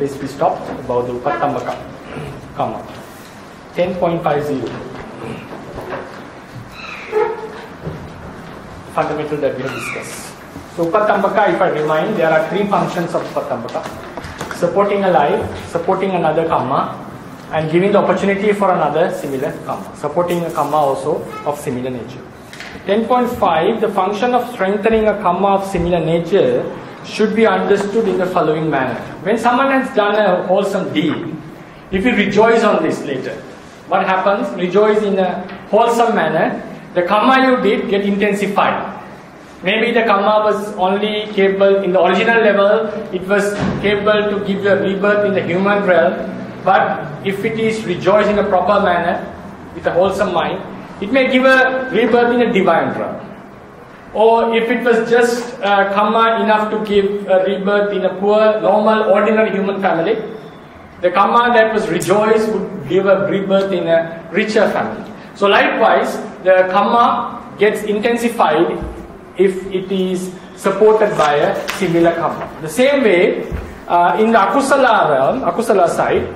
this we stopped about the Upattambaka karma. 10.50. Fundamental that we have discussed. So Upattambaka, if I remind, there are three functions of Upattambaka: supporting a life, supporting another karma, and giving the opportunity for another similar karma. Supporting a karma also of similar nature. 10.5, the function of strengthening a karma of similar nature should be understood in the following manner. When someone has done a wholesome deed, if you rejoice on this later, what happens? Rejoice in a wholesome manner, the karma you did get intensified. Maybe the karma was only capable in the original level, it was capable to give you a rebirth in the human realm, but if it is rejoiced in a proper manner, with a wholesome mind, it may give a rebirth in a divine realm. Or if it was just karma enough to give a rebirth in a poor, normal, ordinary human family, the karma that was rejoiced would give a rebirth in a richer family. So likewise, the karma gets intensified if it is supported by a similar karma. The same way, in the akusala realm, akusala side,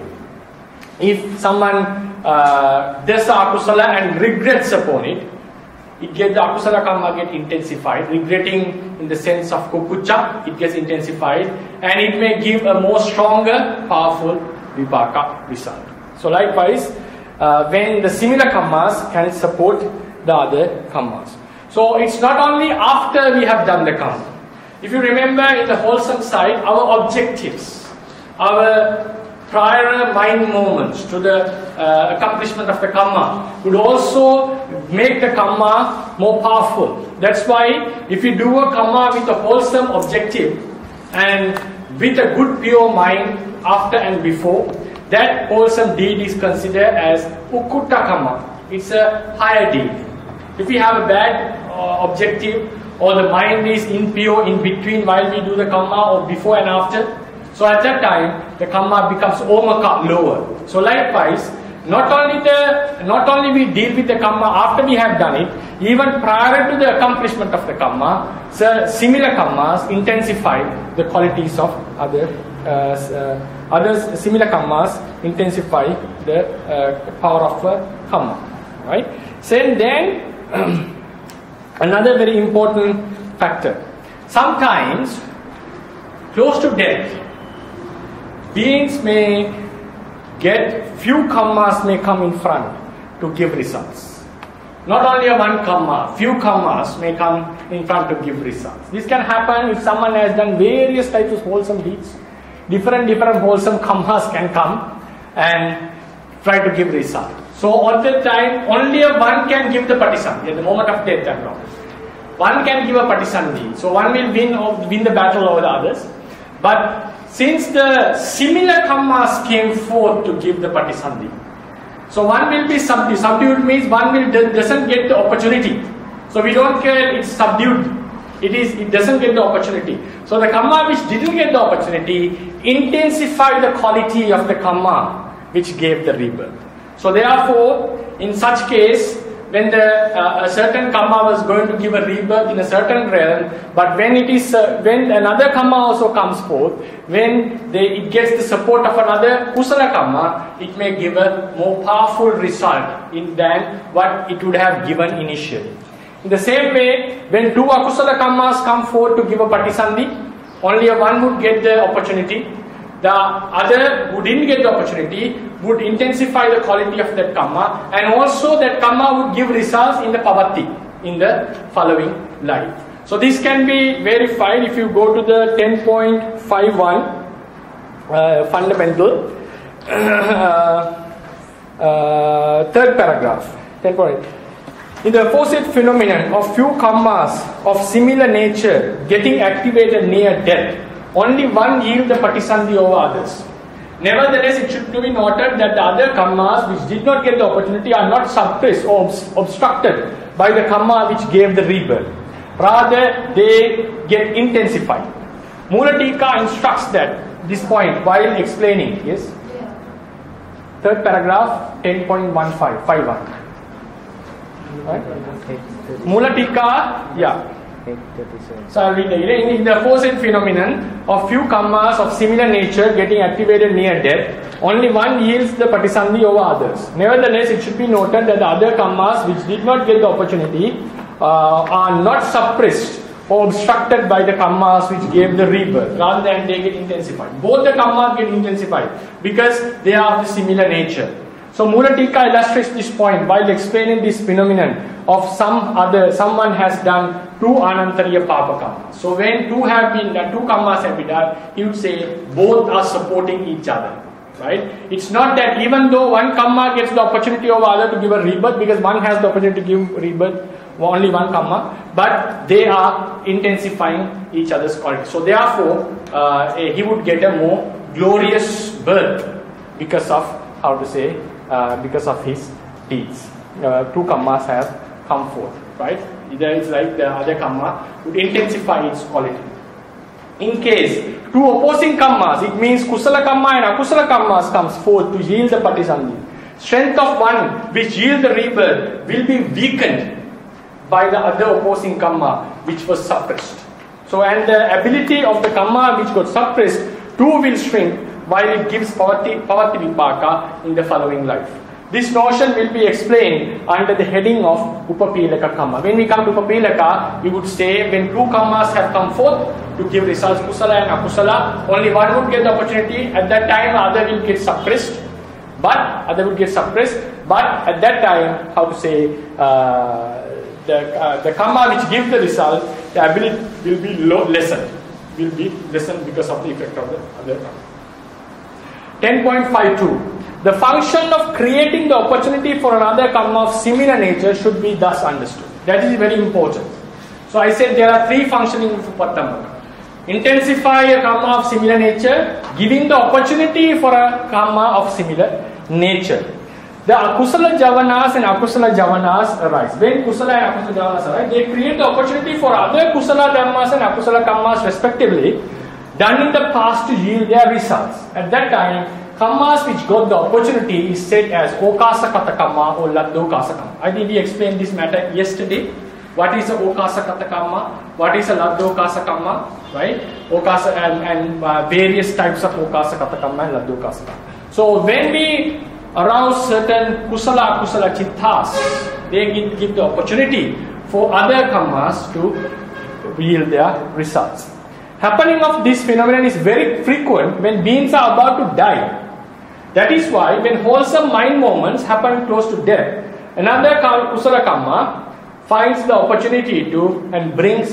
if someone does the akusala and regrets upon it, the akusala karma get intensified. Regretting in the sense of kukucha, it gets intensified, and it may give a more stronger, powerful vipaka result. So likewise, when the similar karmas can support the other karmas. So it's not only after we have done the karma. If you remember in the wholesome side, our objectives, our prior mind moments to the accomplishment of the karma would also make the karma more powerful. That's why if you do a karma with a wholesome objective and with a good pure mind after and before, that wholesome deed is considered as ukutta karma. It's a higher deed. If we have a bad objective, or the mind is impure in between while we do the karma or before and after, so at that time the karma becomes omaka, lower. So likewise, not only we deal with the karma after we have done it, even prior to the accomplishment of the karma, so similar karmas intensify the qualities of others. Similar karmas intensify the power of karma. Right? So then another very important factor. Sometimes, close to death, beings may get few karmas may come in front to give results. Not only one karma, few karmas may come in front to give results. This can happen if someone has done various types of wholesome deeds. Different wholesome karmas can come and try to give result. So at that time, only one can give the patisandhi at the moment of death and all. One can give a patisandhi. So one will win the battle over the others. But since the similar karmas came forth to give the patisandhi, so one will be subdued. Subdued means one doesn't get the opportunity. So we don't care it's subdued. It doesn't get the opportunity. So the karma which didn't get the opportunity intensified the quality of the karma which gave the rebirth. So therefore, in such case, when a certain karma was going to give a rebirth in a certain realm, but when another karma also comes forth, when it gets the support of another kusala karma, it may give a more powerful result than what it would have given initially. In the same way, when two akusala karmas come forth to give a patisandhi, only one would get the opportunity. The other who didn't get the opportunity would intensify the quality of that karma, and also that karma would give results in the pavati, in the following life. So this can be verified if you go to the 10.51 fundamental third paragraph. 10. In the opposite phenomenon of few karmas of similar nature getting activated near death, only one yield the patisandhi over others. Nevertheless, it should be noted that the other karmas which did not get the opportunity are not suppressed or obstructed by the karma which gave the rebirth. Rather, they get intensified. Mula Tika instructs that this point while explaining. Yes? Third paragraph, 10.15, 51. Right? Mula Tika, yeah. So I'll read again. In the aforesaid phenomenon of few kammas of similar nature getting activated near death, only one yields the patisandhi over others. Nevertheless, it should be noted that the other kammas which did not get the opportunity are not suppressed or obstructed by the kammas which gave the rebirth. Rather than they get intensified. Both the kammas get intensified because they are of the similar nature. So Mula Tika illustrates this point while explaining this phenomenon of someone has done two anantariya papa kammas. So when two kammas have been done, he would say both are supporting each other. Right? It's not that even though one kamma gets the opportunity over other to give a rebirth, because one has the opportunity to give rebirth, only one kamma, but they are intensifying each other's quality. So therefore, he would get a more glorious birth because of, because of his deeds. Two kammas have come forth, right? It's like the other kamma would intensify its quality. In case two opposing kammas, it means kusala kamma and akusala kammas comes forth to yield the patisandhi. Strength of one which yield the rebirth will be weakened by the other opposing kamma which was suppressed. So, and the ability of the kamma which got suppressed too will shrink while it gives pavati vipaka in the following life. This notion will be explained under the heading of Upapilaka kamma. When we come to Upapilaka, we would say when two kammas have come forth to give results, kusala and akusala, only one would get the opportunity. At that time, the other will get suppressed. But at that time, the kamma which gives the result, the ability will be lessened because of the effect of the other kamma. 10.52. The function of creating the opportunity for another kamma of similar nature should be thus understood. That is very important. So I said there are three functioning of Upattamaka. Intensify a kamma of similar nature, giving the opportunity for a kamma of similar nature. The akusala javanas and akusala javanas arise. When kusala and akusala javanas arise, they create the opportunity for other kusala dhammas and akusala kammas respectively, done in the past to yield their results. At that time, kammas which got the opportunity is said as okasakata kamma or laddokasa kamma. I think we explained this matter yesterday. What is a okasakata kamma? What is a laddokasa kamma? Right? Okasa and various types of okasakata kamma and laddokasa kamma. So when we arouse certain kusala akusala chittas, they give the opportunity for other kammas to yield their results. Happening of this phenomenon is very frequent when beings are about to die. That is why when wholesome mind moments happen close to death, another kusala kamma finds the opportunity to and brings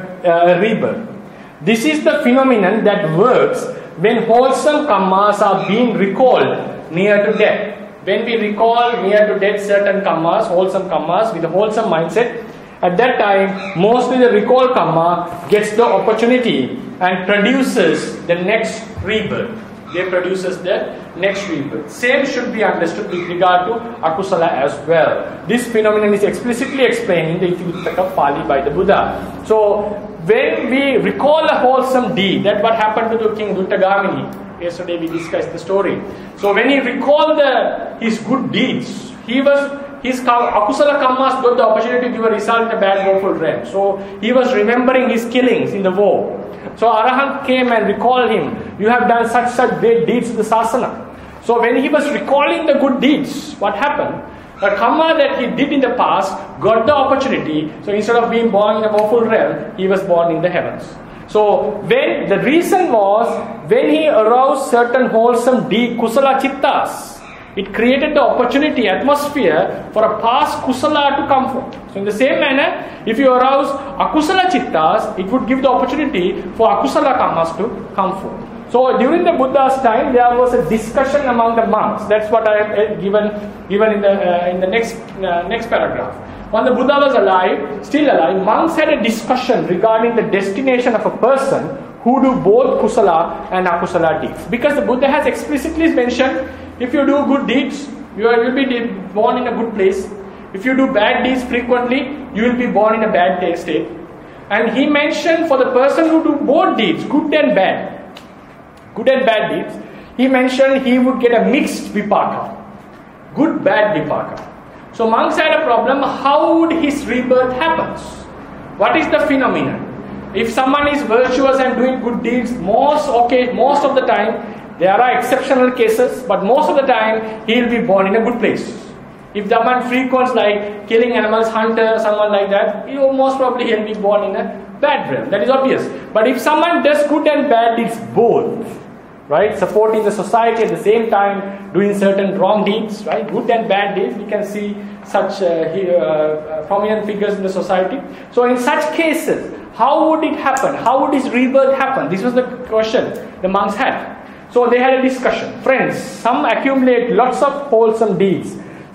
a rebirth. This is the phenomenon that works when wholesome kammas are being recalled near to death. When we recall near to death certain kammas, wholesome kammas with a wholesome mindset, at that time mostly the recall kamma gets the opportunity and produces the next rebirth. They produces the next rebirth. Same should be understood with regard to akusala as well. This phenomenon is explicitly explained in the Itivuttaka Pali by the Buddha. So when we recall a wholesome deed, that what happened to the king Duttagamini. Yesterday we discussed the story. So when he recalled his good deeds, his akusala kammas got the opportunity to give a result in the bad woeful realm. So he was remembering his killings in the war. So Arahant came and recalled him. You have done such great deeds in the sasana. So when he was recalling the good deeds, what happened? A kamma that he did in the past got the opportunity. So instead of being born in a woeful realm, he was born in the heavens. So when the reason was when he aroused certain wholesome deed kusala chittas, it created the opportunity, atmosphere for a past kusala to come forth. So in the same manner, if you arouse akusala chittas, it would give the opportunity for akusala kammas to come forth. So during the Buddha's time, there was a discussion among the monks. That's what I have given in the next paragraph. When the Buddha was still alive, monks had a discussion regarding the destination of a person who do both kusala and akusala deeds. Because the Buddha has explicitly mentioned, if you do good deeds, you will be born in a good place. If you do bad deeds frequently, you will be born in a bad state. And he mentioned for the person who do both deeds, good and bad deeds, he mentioned he would get a mixed vipaka. Good, bad vipaka. So monks had a problem, how would his rebirth happen? What is the phenomenon? If someone is virtuous and doing good deeds, most of the time, there are exceptional cases, but most of the time, he will be born in a good place. If the man frequents like killing animals, hunter, someone like that, most probably he will be born in a bad realm. That is obvious. But if someone does good and bad deeds both, right, supporting the society at the same time, doing certain wrong deeds, right, good and bad deeds, we can see such prominent figures in the society. So in such cases, how would it happen? How would this rebirth happen? This was the question the monks had. So they had a discussion. Friends, some accumulate lots of wholesome deeds.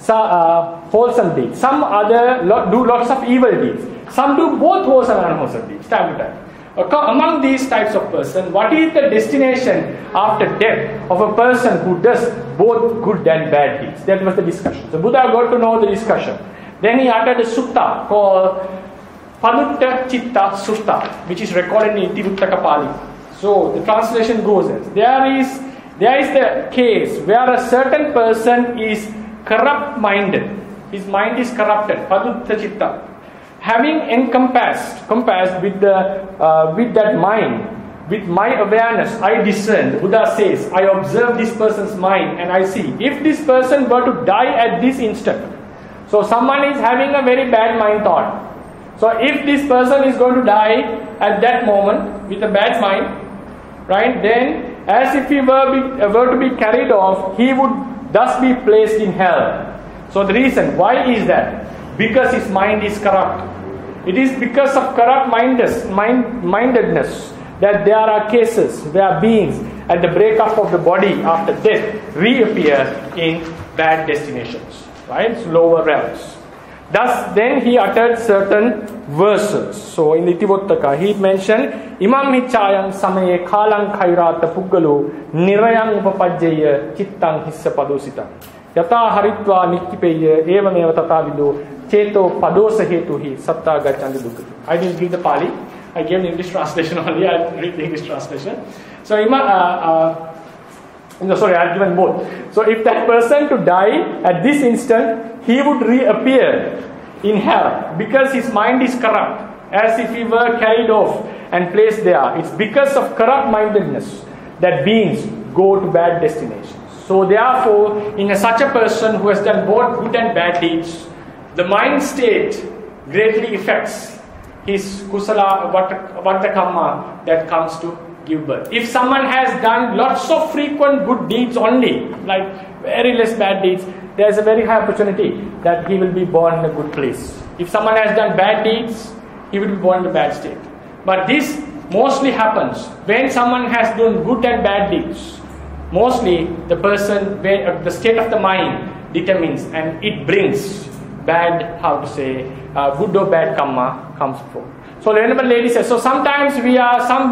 Some other do lots of evil deeds. Some do both wholesome and unwholesome deeds, time to time. Among these types of person, what is the destination after death of a person who does both good and bad deeds? That was the discussion. So Buddha got to know the discussion. Then he uttered a sutta called Padutta Chitta Sutta, which is recorded in Itivuttaka Pali. So the translation goes as, there is the case where a certain person is corrupt-minded. His mind is corrupted. Padutta Chitta. Having encompassed with that mind, with my awareness, I discern. The Buddha says, I observe this person's mind and I see. If this person were to die at this instant, so someone is having a very bad mind thought. So if this person is going to die at that moment with a bad mind, right, then as if he were to be carried off, he would thus be placed in hell. So the reason, why is that? Because his mind is corrupt. It is because of corrupt mindedness that there are cases where beings at the breakup of the body after death reappear in bad destinations, right? So lower realms. Thus, then he uttered certain verses. So in the Itivuttaka, he mentioned, Imam hichayang samaye kalang khairata puggalo nirayang upapajjaya chittang hissa padosita. Yata haritva nikkipeya evameva tatavido cheto padosa hetuhi satta gacchandi dukkha. I didn't read the Pali. I gave the English translation only. I'll read the English translation. So I've given both. So if that person to die at this instant, he would reappear in hell because his mind is corrupt, as if he were carried off and placed there. It's because of corrupt mindedness that beings go to bad destinations. So therefore, in such a person who has done both good and bad deeds, the mind state greatly affects his kusala vata karma that comes to give birth. If someone has done lots of frequent good deeds only, like very less bad deeds, there is a very high opportunity that he will be born in a good place. If someone has done bad deeds, he will be born in a bad state. But this mostly happens when someone has done good and bad deeds. Mostly the person, the state of the mind determines and it brings bad, good or bad karma comes forth. So Venerable Lady says, so sometimes some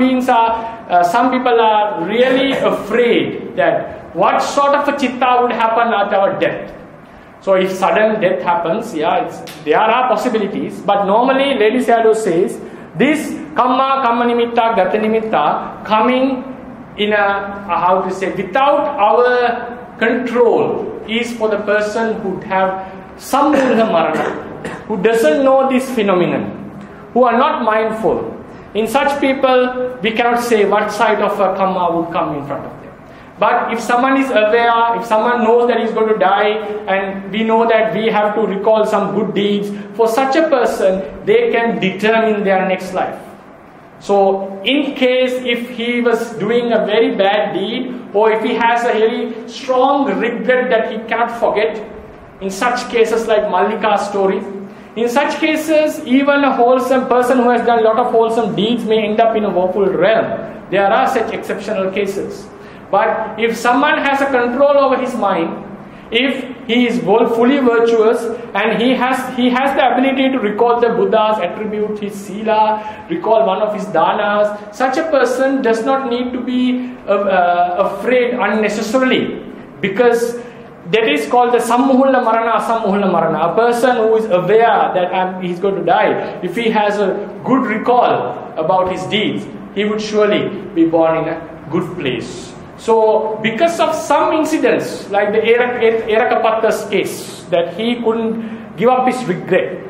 people are really afraid that what sort of a chitta would happen at our death. So if sudden death happens, there are possibilities, but normally Lady Sayadaw says, this karma nimitta, gata nimitta, coming in without our control is for the person who have Sammula Marana, who doesn't know this phenomenon, who are not mindful. In such people, we cannot say what side of a karma would come in front of them. But if someone is aware, if someone knows that he's going to die, and we know that we have to recall some good deeds, for such a person, they can determine their next life. So, in case if he was doing a very bad deed, or if he has a very strong regret that he cannot forget, in such cases like Mallika's story, in such cases, even a wholesome person who has done a lot of wholesome deeds may end up in a woeful realm. There are such exceptional cases. But if someone has a control over his mind, if he is fully virtuous and he has the ability to recall the Buddha's attribute, his sila, recall one of his danas, such a person does not need to be afraid unnecessarily, because that is called the sammuhulla marana, asammuhulla marana. A person who is aware that he's going to die, if he has a good recall about his deeds, he would surely be born in a good place. So, because of some incidents, like the Erakapatta's case, that he couldn't give up his regret,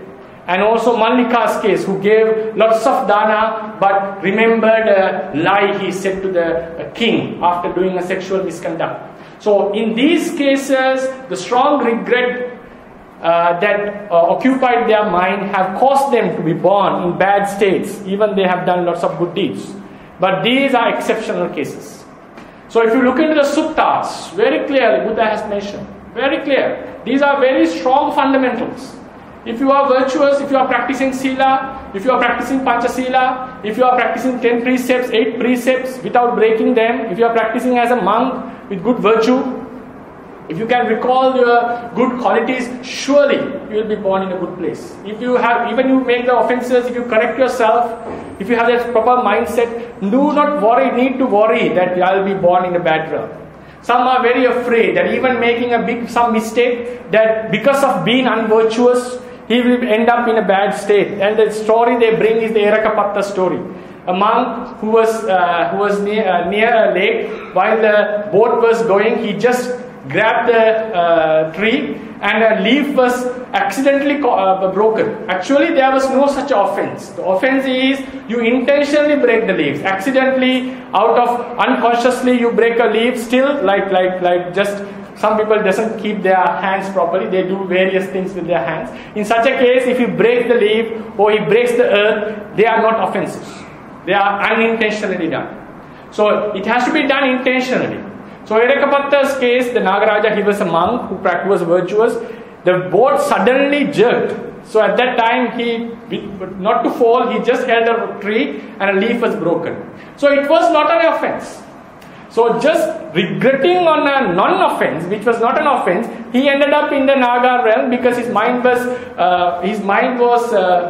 And also Mallika's case, who gave lots of dana but remembered a lie he said to the king after doing a sexual misconduct. So in these cases, the strong regret that occupied their mind have caused them to be born in bad states, even they have done lots of good deeds. But these are exceptional cases. So if you look into the suttas, very clearly Buddha has mentioned, very clear, these are very strong fundamentals. If you are virtuous, if you are practicing sila, if you are practicing panchasila, if you are practicing 10 precepts, 8 precepts without breaking them, if you are practicing as a monk with good virtue, if you can recall your good qualities, surely you will be born in a good place. If you have, even you make the offenses, if you correct yourself, if you have that proper mindset, do not need to worry that I will be born in a bad realm. Some are very afraid that even making some mistake, that because of being unvirtuous, he will end up in a bad state. And the story they bring is the Erakapatta story. A monk who was near a lake, while the boat was going, he just grabbed the tree and a leaf was accidentally broken. Actually, there was no such offense. The offense is you intentionally break the leaves. Accidentally, out of unconsciously, you break a leaf. Still, like just some people doesn't keep their hands properly. They do various things with their hands. In such a case, if you break the leaf or he breaks the earth, they are not offenses. They are unintentionally done. So it has to be done intentionally. So Erakapatta's case, the Nagaraja, he was a monk who was virtuous. The boat suddenly jerked. So at that time, not to fall, he just held a tree and a leaf was broken. So it was not an offense. So just regretting on a non-offense, which was not an offense, he ended up in the Naga realm because his mind was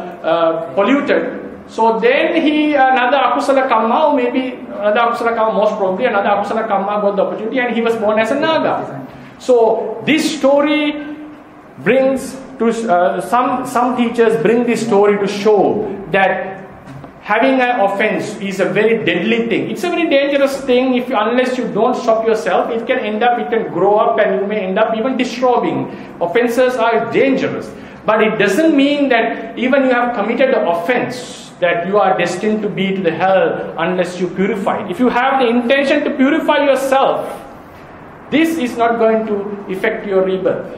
polluted. So then another akusala kamma, or maybe another akusala kamma, most probably another akusala kamma got the opportunity and he was born as a Naga. So this story brings to, some teachers bring this story to show that having an offense is a very deadly thing. It's a very dangerous thing unless you don't stop yourself. It can grow up and you may end up even destroying. Offenses are dangerous. But it doesn't mean that even you have committed an offense, that you are destined to be to the hell unless you purify. If you have the intention to purify yourself, this is not going to affect your rebirth.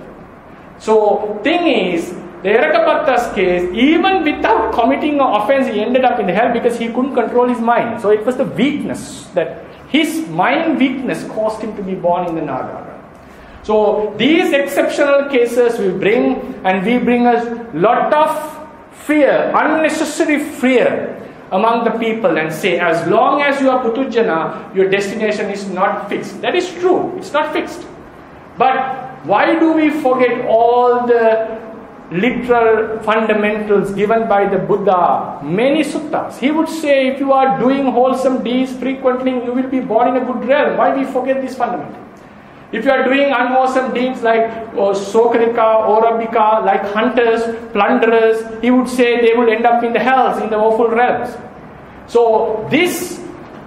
So, thing is, the Erakapatta's case, even without committing an offense, he ended up in hell because he couldn't control his mind. So it was the weakness, that his mind weakness caused him to be born in the Naga. So these exceptional cases we bring a lot of fear, unnecessary fear among the people, and say, as long as you are Putujjana, your destination is not fixed. That is true, it's not fixed. But why do we forget all the literal fundamentals given by the Buddha? Many suttas. He would say, if you are doing wholesome deeds frequently, you will be born in a good realm. Why we forget this fundamental? If you are doing unwholesome deeds like Sokarika, Orabika, like hunters, plunderers, he would say they would end up in the hells, in the awful realms. So this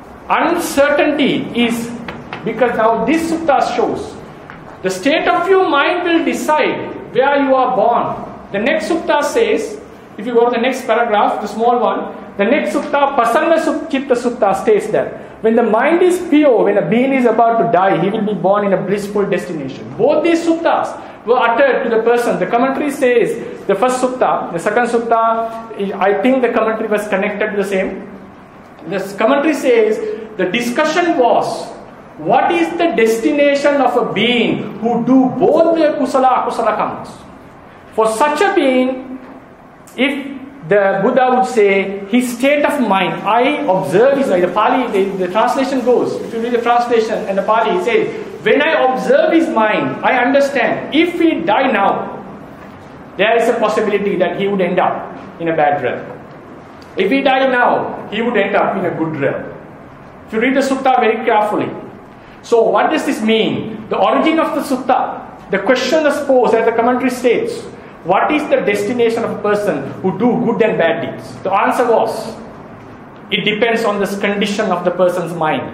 uncertainty is because now this sutta shows the state of your mind will decide where you are born. The next sutta says, if you go to the next paragraph, the small one, the next sutta, Pasanna Chitta Sutta, states that when the mind is pure, when a being is about to die, he will be born in a blissful destination. Both these suttas were uttered to the person. The commentary says, the first sutta, the second sutta, I think the commentary was connected to the same. The commentary says, the discussion was, what is the destination of a being who do both the kusala akusala karmas? For such a being, if the Buddha would say, his state of mind, I observe his mind. The Pali, the translation goes, if you read the translation and the Pali, he says, when I observe his mind, I understand, if he die now, there is a possibility that he would end up in a bad realm. If he die now, he would end up in a good realm. If you read the sutta very carefully. So what does this mean? The origin of the sutta, the question is posed, as the commentary states, what is the destination of a person who do good and bad deeds? The answer was, it depends on the condition of the person's mind.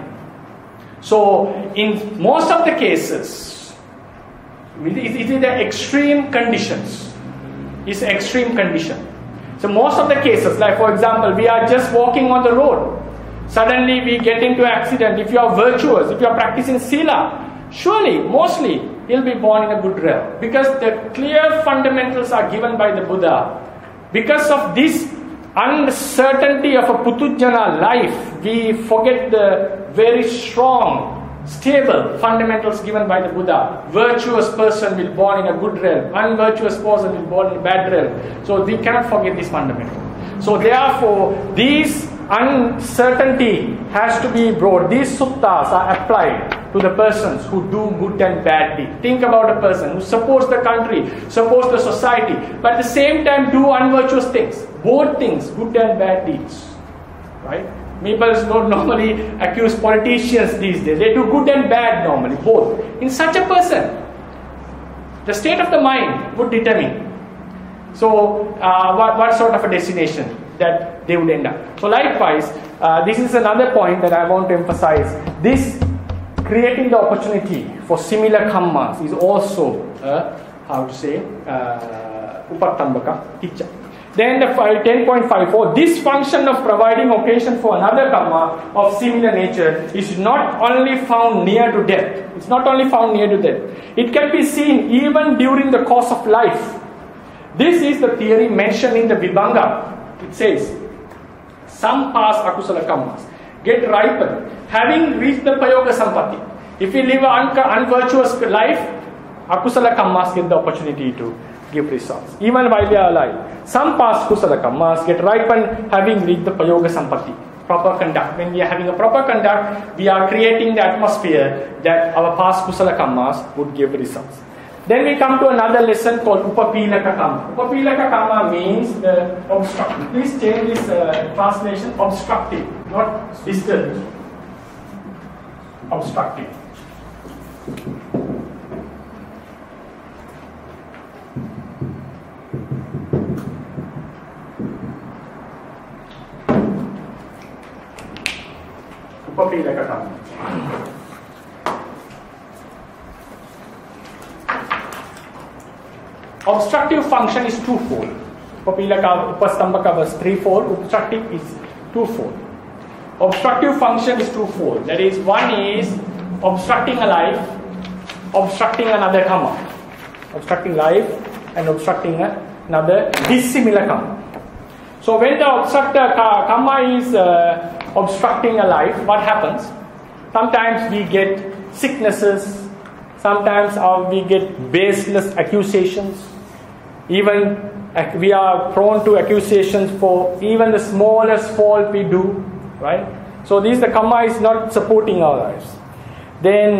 So in most of the cases, it is the extreme conditions. It's an extreme condition. So most of the cases, like for example, we are just walking on the road. Suddenly we get into an accident. If you are virtuous, if you are practicing sila, surely, mostly, you'll be born in a good realm. Because the clear fundamentals are given by the Buddha. Because of this uncertainty of a Putujjana life, we forget the very strong, stable fundamentals given by the Buddha. Virtuous person will born in a good realm. Unvirtuous person will born in a bad realm. So we cannot forget this fundamental. So therefore, these uncertainty has to be brought. These suttas are applied to the persons who do good and bad deeds. Think about a person who supports the country, supports the society, but at the same time do unvirtuous things. Both things, good and bad deeds. Right? People don't normally accuse politicians these days. They do good and bad normally, both. In such a person, the state of the mind would determine. So, what sort of a destination that they would end up. So likewise, this is another point that I want to emphasize. This creating the opportunity for similar kammas is also, upattambaka ticca. Then the 10.54, this function of providing occasion for another kamma of similar nature is not only found near to death. It's not only found near to death. It can be seen even during the course of life. This is the theory mentioned in the Vibhanga. It says, some past akusala kammas get ripened having reached the payoga sampatti. If we live an unvirtuous life, akusala kammas get the opportunity to give results, even while we are alive. Some past kusala kammas get ripened having reached the payoga sampatti. Proper conduct. When we are having a proper conduct, we are creating the atmosphere that our past kusala kammas would give results. Then we come to another lesson called Upapilaka Kamma. Upapilaka Kamma means the obstructive. Please change this translation, obstructive, not disturbing. Obstructive. Upapilaka Kamma. Obstructive function is twofold. Upastambhaka was threefold. Obstructive is twofold. Obstructive function is twofold. That is, one is obstructing a life, obstructing another kamma. Obstructing life and obstructing another dissimilar kamma. So when the obstructor kamma is obstructing a life, what happens? Sometimes we get sicknesses. Sometimes we get baseless accusations. Even we are prone to accusations for even the smallest fault we do, right? So the kamma is not supporting our lives. Then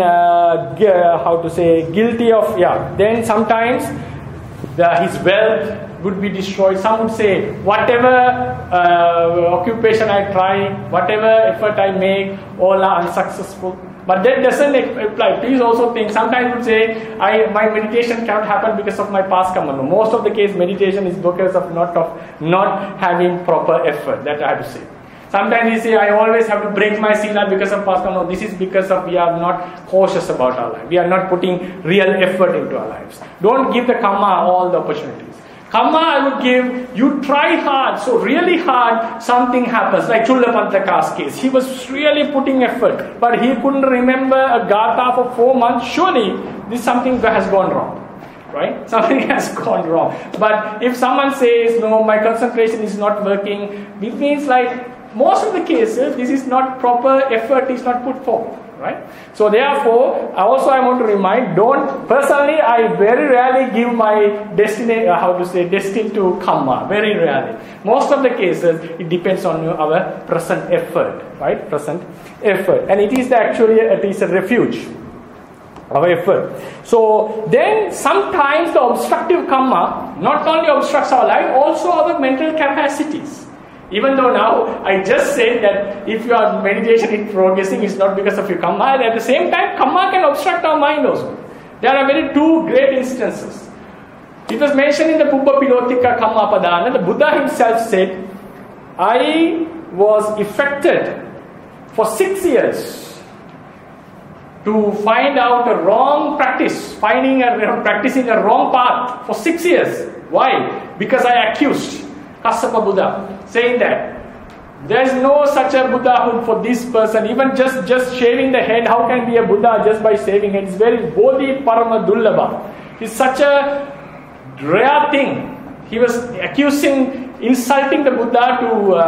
guilty of, then sometimes his wealth would be destroyed. Some would say, whatever occupation I try, whatever effort I make, all are unsuccessful. But that doesn't apply. Please also think, sometimes you would say, my meditation cannot happen because of my past karma. No, most of the case, meditation is because of not having proper effort. That I have to say. Sometimes we say, I always have to break my sila because of past karma. No, this is because of we are not cautious about our life. We are not putting real effort into our lives. Don't give the karma all the opportunities. Karma I would give, you try hard, so really hard, something happens. Like Chullapantaka's case. He was really putting effort, but he couldn't remember a gatha for 4 months. Surely, something has gone wrong. Right? Something has gone wrong. But if someone says, no, my concentration is not working, it means like, most of the cases, this is not proper effort is not put forward. Right? So therefore, I want to remind, personally, I very rarely give my destined to karma, very rarely. Most of the cases, it depends on our present effort, right? Present effort. And it is actually a refuge, our effort. So then sometimes the obstructive karma not only obstructs our life, also our mental capacities. Even though now I just said that if your meditation is progressing, it's not because of your karma. At the same time, karma can obstruct our mind also. There are two great instances. It was mentioned in the Pubbha Pilotika Kamma Padana. The Buddha himself said, I was affected for 6 years to find out a wrong practice, practicing a wrong path for 6 years. Why? Because I accused. Kassapa Buddha, saying that there is no such a Buddhahood for this person. Even just shaving the head, how can be a Buddha just by shaving it? It's very Bodhi Parama Dullabha. It's such a rare thing. He was insulting the Buddha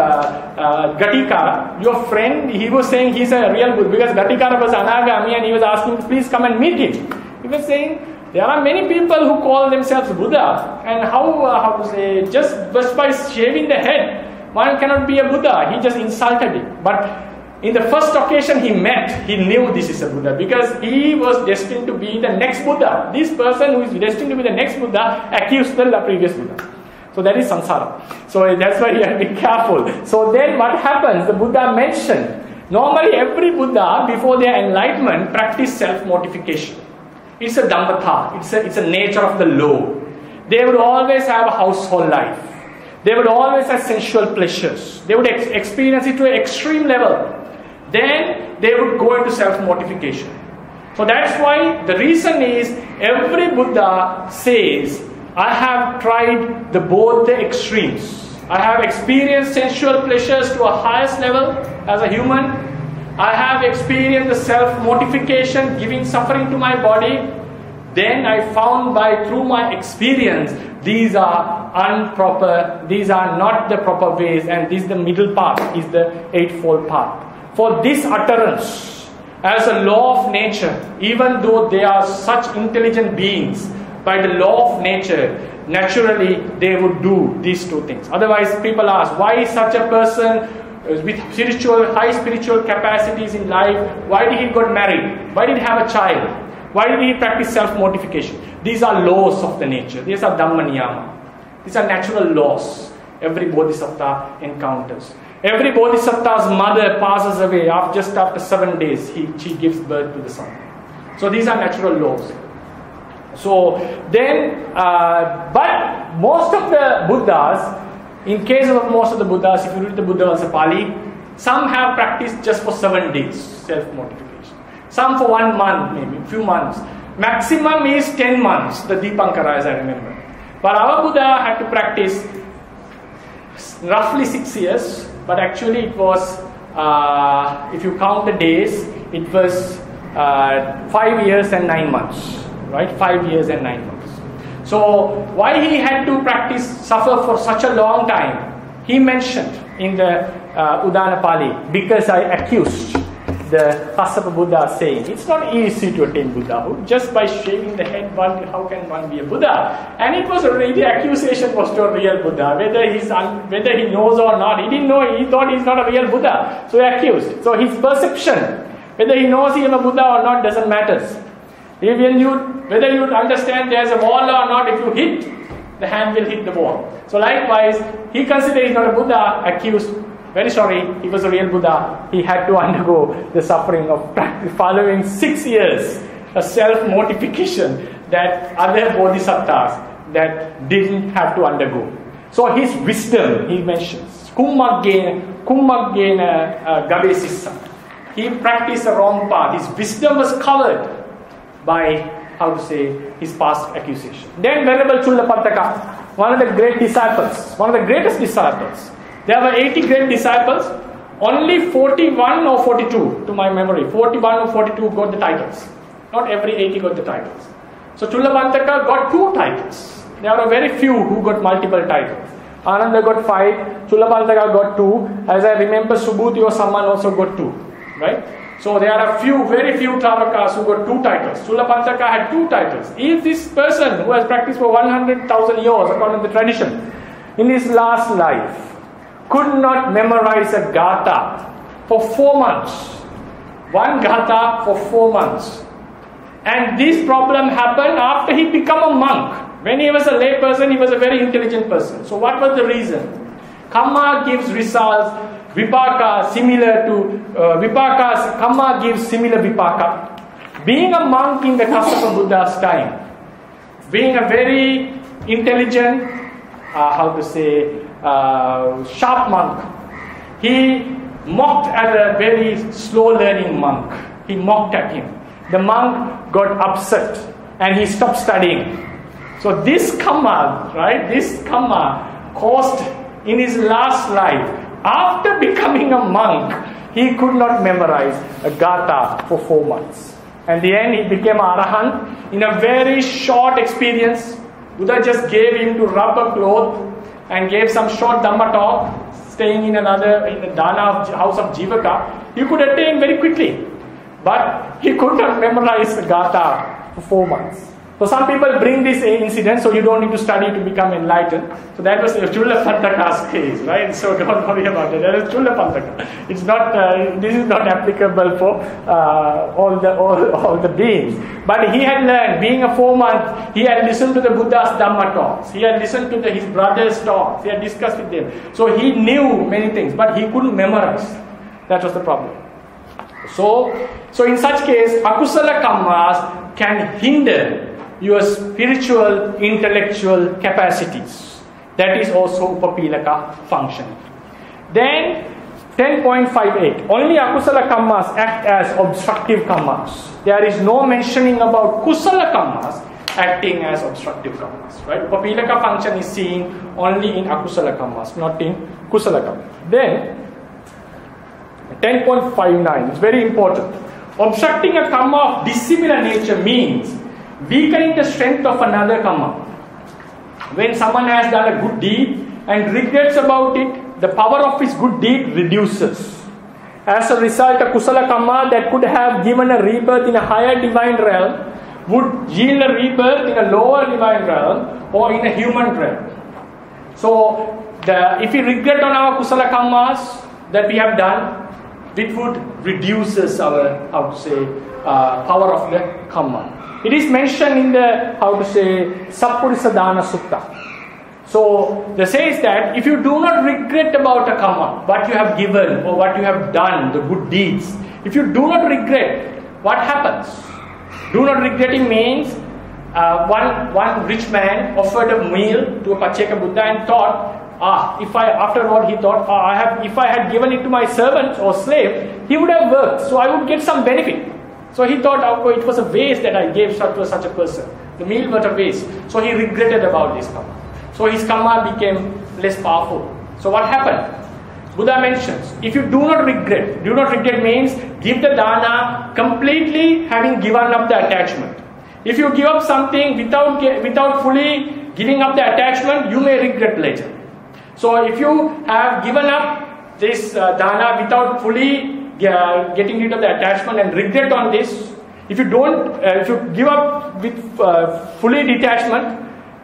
to Gatikara, your friend. He was saying he's a real Buddha because Gatikara was Anagami and he was asking, please come and meet him. He was saying, there are many people who call themselves Buddha, and how to say, just by shaving the head, one cannot be a Buddha. He just insulted it. But in the first occasion he met, he knew this is a Buddha because he was destined to be the next Buddha. This person who is destined to be the next Buddha accused the previous Buddha. So that is samsara. So that's why you have to be careful. So then what happens? The Buddha mentioned, normally every Buddha before their enlightenment practiced self-mortification. It's a Dhammatha. It's a nature of the law. They would always have a household life. They would always have sensual pleasures. They would experience it to an extreme level. Then they would go into self-mortification. So that's why the reason is every Buddha says, I have tried both the extremes. I have experienced sensual pleasures to a highest level as a human. I have experienced the self-mortification, giving suffering to my body. Then I found through my experience, these are improper, these are not the proper ways, and this is the middle path, is the eightfold path. For this utterance, as a law of nature, even though they are such intelligent beings, by the law of nature, naturally they would do these two things. Otherwise, people ask, why is such a person with high spiritual capacities in life, why did he got married? Why did he have a child? Why did he practice self-mortification? These are laws of the nature. These are Dhamma Niyama. These are natural laws every Bodhisattva encounters. Every Bodhisattva's mother passes away just after 7 days. She gives birth to the son. So these are natural laws. So then, but most of the Buddhas, in case of most of the Buddhas, if you read the Buddha as a Pali, some have practiced just for 7 days, self-mortification. Some for 1 month, maybe, a few months. Maximum is 10 months, the Dipankara, as I remember. But our Buddha had to practice roughly 6 years, but actually it was, if you count the days, it was 5 years and 9 months. Right? 5 years and 9 months. So why he had to suffer for such a long time? He mentioned in the Udana Pali, because I accused the Kassapa Buddha saying, it's not easy to attain Buddhahood. Just by shaving the head, how can one be a Buddha? And it was the accusation was to a real Buddha, whether he knows or not. He didn't know, he thought he's not a real Buddha. So he accused. So his perception, whether he knows he is a Buddha or not, doesn't matter. Whether you understand there's a wall or not, if you hit, the hand will hit the wall. So likewise, he considered he's not a Buddha, accused, very sorry, he was a real Buddha. He had to undergo the suffering of following 6 years, a self-mortification that other bodhisattvas that didn't have to undergo. So his wisdom, he mentions, Kummaggena Gavesissa. He practiced the wrong path. His wisdom was covered by, his past accusation. Then Venerable Chullapantaka, one of the great disciples, one of the greatest disciples. There were 80 great disciples, only 41 or 42, to my memory, 41 or 42 got the titles. Not every 80 got the titles. So Chullapantaka got 2 titles. There are very few who got multiple titles. Ananda got 5, Chullapantaka got 2. As I remember, Subhuti or someone also got 2. Right? So there are very few Travakas who got 2 titles. Chullapantaka had 2 titles. If this person who has practiced for 100,000 years according to the tradition, in his last life, could not memorize a Gatha for 4 months. 1 Gatha for 4 months. And this problem happened after he became a monk. When he was a lay person, he was a very intelligent person. So what was the reason? Kamma gives results, Vipaka similar to Vipaka's Kamma gives similar Vipaka. Being a monk in the Kassapa Buddha's time, being a very intelligent, sharp monk, he mocked at a very slow learning monk. He mocked at him. The monk got upset and he stopped studying. So this Kamma, right? This Kamma caused in his last life, after becoming a monk, he could not memorize a Gatha for 4 months. And in the end, he became Arahant in a very short experience. Buddha just gave him to rub a cloth and gave some short Dhamma talk, staying in the Dana house of Jivaka. He could attain very quickly. But he could not memorize the Gatha for 4 months. So some people bring this incident, so you don't need to study to become enlightened. So that was Chulla Pantaka's case, right? So don't worry about it. That is Chulla Pantaka. It's not. This is not applicable for all the beings. But he had learned, being a 4 month, he had listened to the Buddha's Dhamma talks. He had listened to his brother's talks. He had discussed with them. So he knew many things, but he couldn't memorize. That was the problem. So in such case, akusala kammas can hinder your spiritual, intellectual capacities. That is also upapilaka function. Then 10.58. Only akusala kammas act as obstructive kammas. There is no mentioning about kusala kammas acting as obstructive kammas. Right? Upapilaka function is seen only in akusala kammas, not in kusala kammas. Then 10.59 is very important. Obstructing a kamma of dissimilar nature means weakening the strength of another kamma. When someone has done a good deed and regrets about it, the power of his good deed reduces. As a result, a kusala kamma that could have given a rebirth in a higher divine realm would yield a rebirth in a lower divine realm or in a human realm. So, if we regret on our kusala kammas that we have done, it would reduces our, power of the kamma. It is mentioned in the, Sappurisa Dana Sutta. So, they says that if you do not regret about a kamma, what you have given or what you have done, the good deeds, if you do not regret, what happens? Do not regretting means one rich man offered a meal to a Pacceka Buddha and thought, if I had given it to my servant or slave, he would have worked, so I would get some benefit. So he thought, it was a waste that I gave to such a person. The meal was a waste. So he regretted about this karma. So his karma became less powerful. So what happened? Buddha mentions, if you do not regret means give the dana completely having given up the attachment. If you give up something without fully giving up the attachment, you may regret later. So if you have given up this dana without fully getting rid of the attachment and regret on this, if you give up with fully detachment,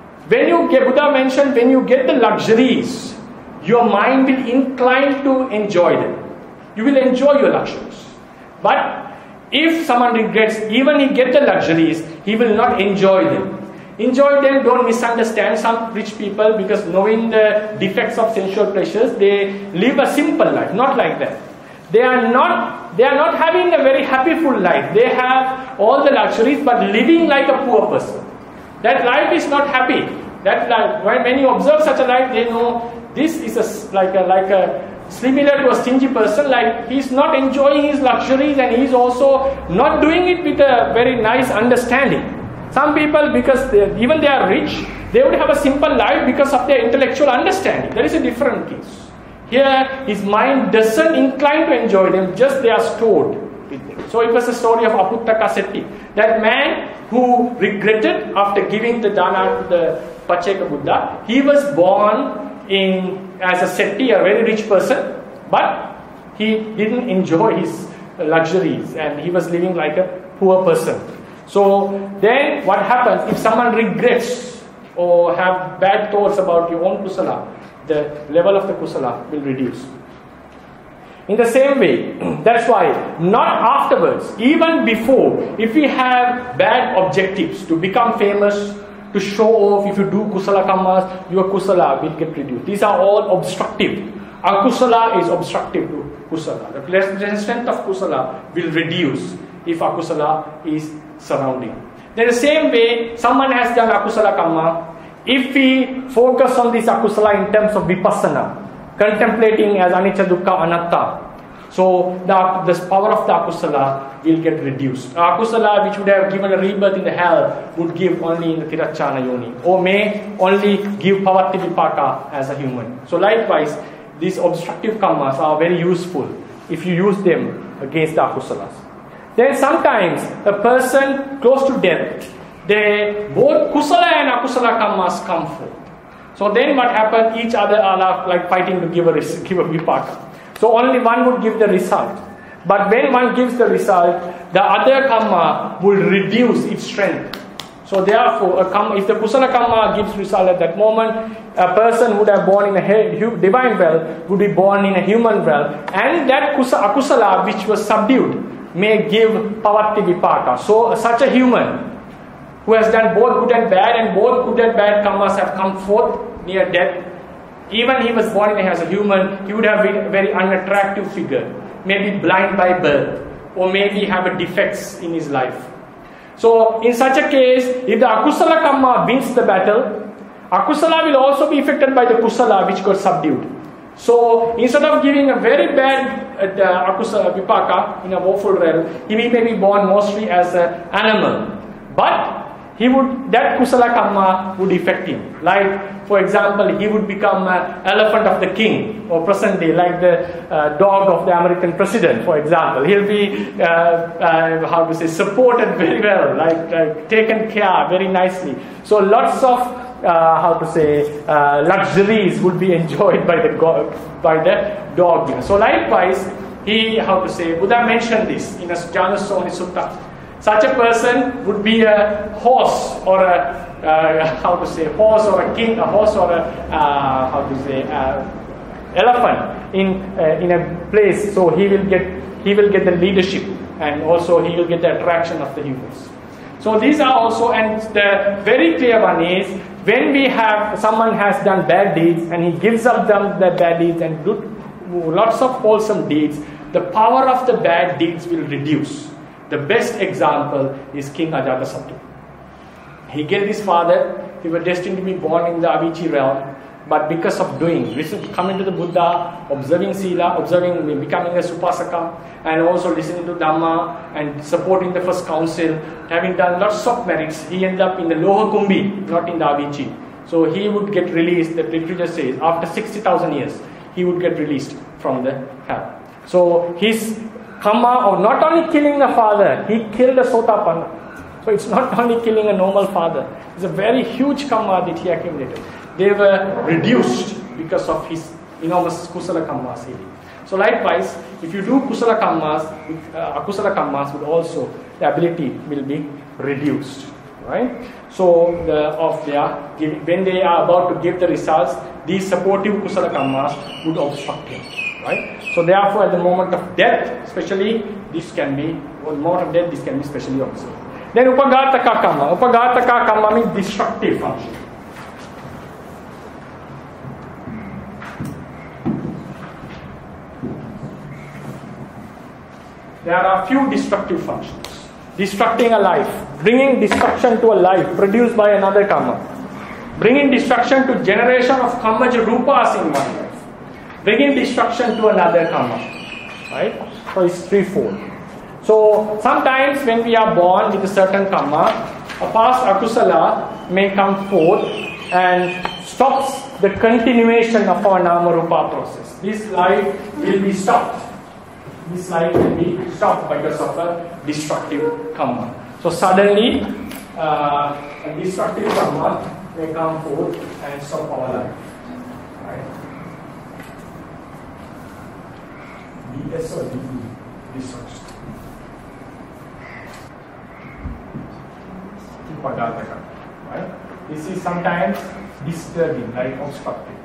Buddha mentioned, when you get the luxuries, your mind will incline to enjoy them. You will enjoy your luxuries. But if someone regrets, even he get the luxuries, he will not enjoy them. Enjoy them, don't misunderstand some rich people, because knowing the defects of sensual pleasures, they live a simple life, not like that. They are not having a very happy full life. They have all the luxuries but living like a poor person. That life is not happy. That life, when you observe such a life, they know this is like a similar to a stingy person. Like he's not enjoying his luxuries and he's also not doing it with a very nice understanding. Some people, because even they are rich, they would have a simple life because of their intellectual understanding. That is a different case. Here, his mind doesn't incline to enjoy them, just they are stored with them. So it was a story of Aputtaka Setti. That man who regretted after giving the dana to the Pacceka Buddha, he was born as a Setti, a very rich person, but he didn't enjoy his luxuries and he was living like a poor person. So then what happens if someone regrets or have bad thoughts about your own kusala? The level of the kusala will reduce. In the same way, that's why not afterwards, even before, if we have bad objectives to become famous, to show off, if you do kusala kammas, your kusala will get reduced. These are all obstructive. Akusala is obstructive to kusala. The strength of kusala will reduce if akusala is surrounding. In the same way, someone has done akusala kamma. If we focus on this akusala in terms of vipassana, contemplating as anicca, dukkha, anatta, So the power of the akusala will get reduced. Akusala, which would have given a rebirth in the hell, would give only in the tirachana yoni, or may only give pavatti vipaka as a human. So likewise, these obstructive karmas are very useful if you use them against the akusalas. Then sometimes a person close to death, both kusala and akusala karmas come forth. So then what happens? Each other are like fighting to give a vipaka. So only one would give the result. But when one gives the result, the other karma will reduce its strength. So therefore, if the kusala karma gives result at that moment, a person would have born in a divine well would be born in a human well, and that akusala which was subdued may give pavatti vipaka. So such a human who has done both good and bad, and both good and bad karmas have come forth near death, even he was born as a human, he would have been a very unattractive figure, maybe blind by birth, or maybe have a defects in his life. So in such a case, if the akusala karma wins the battle, akusala will also be affected by the kusala which got subdued. So instead of giving a very bad akusala vipaka in a woeful realm, he may be born mostly as an animal. But that kusala karma would affect him. Like, for example, he would become an elephant of the king, or present day, like the dog of the American president, for example. He'll be, supported very well, like taken care very nicely. So lots of, luxuries would be enjoyed by the dog. So likewise, Buddha mentioned this in a Janusoni Sutta. Such a person would be a horse, or horse or a king, a horse or elephant in a place. So he will get the leadership, and also he will get the attraction of the humans. So these are also, and the very clear one is, when we have someone has done bad deeds and he gives up them the bad deeds and do lots of wholesome deeds, the power of the bad deeds will reduce. The best example is King Ajatasattu. He killed his father. He was destined to be born in the Avicii realm, but because of coming to the Buddha, observing Sila, becoming a Supasaka, and also listening to Dhamma and supporting the first council, having done lots of merits, he ended up in the Loha Kumbhi, not in the Avicii. So he would get released, the literature says, after 60,000 years, he would get released from the hell. So his karma of not only killing the father, he killed a Sotapanna. So it's not only killing a normal father, it's a very huge karma that he accumulated. They were reduced because of his enormous kusala karmas. So likewise, if you do kusala karmas, akusala karmas would also, the ability will be reduced. Right? So when they are about to give the results, these supportive kusala karmas would obstruct him. Right? So therefore, at the moment of death, especially, this can be especially observed. Then Upagataka karma. Upagataka karma means destructive function. There are a few destructive functions. Destructing a life, bringing destruction to a life produced by another karma, bringing destruction to generation of karmaja rupas in one life, bringing destruction to another karma. Right? So it's threefold. So sometimes when we are born with a certain karma, a past akusala may come forth and stops the continuation of our nama rupa process. This life will be stopped. This life will be stopped because of a destructive karma. So suddenly, a destructive karma may come forth and stop our life. Right? DS or DE? Destruction. Right? This is sometimes disturbing, like obstructive.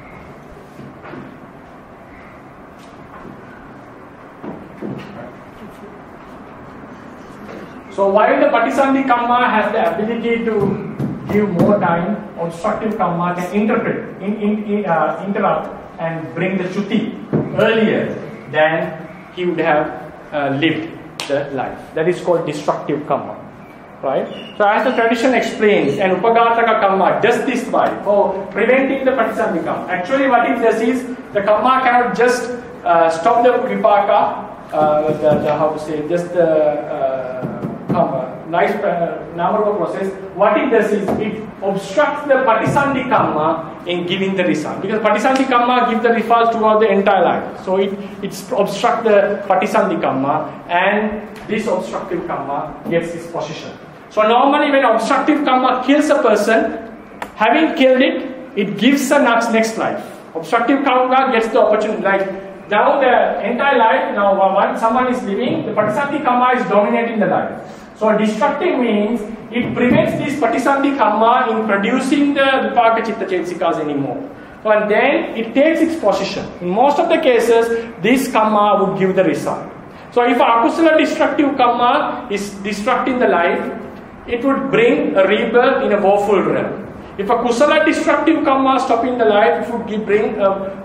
So while the Patisandhi karma has the ability to give more time, obstructive karma can interrupt and bring the chuti earlier than he would have lived the life. That is called destructive karma. Right? So as the tradition explains, an Upagataka karma does this for preventing the Patisandhi karma. Actually what it does is, the karma cannot just stop the vipaka, how to say, just the nice Namarupa process. What it does is it obstructs the Patisandhi Kamma in giving the result. Because Patisandhi Kamma gives the result throughout the entire life. So it obstructs the Patisandhi Kamma, and this obstructive Kamma gets its position. So normally when obstructive Kamma kills a person, having killed it, it gives a next life. Obstructive Kamma gets the opportunity, like now the entire life, now once someone is living, the Patisandhi Kamma is dominating the life. So destructive means it prevents this Patisandhi Kamma in producing the Vipaka Chitta Chetasikas anymore. So, and then it takes its position. In most of the cases, this Kamma would give the result. So if Akusala destructive Kamma is destructing the life, it would bring a rebirth in a woeful realm. If a Kusala destructive Kamma stopping the life, it would bring